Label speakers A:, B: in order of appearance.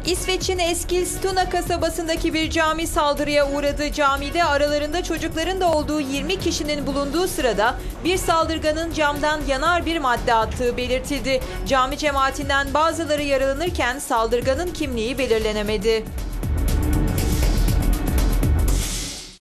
A: İsveç'in Eskilstuna kasabasındaki bir cami saldırıya uğradı. Camide aralarında çocukların da olduğu 20 kişinin bulunduğu sırada bir saldırganın camdan yanar bir madde attığı belirtildi. Cami cemaatinden bazıları yaralanırken saldırganın kimliği belirlenemedi.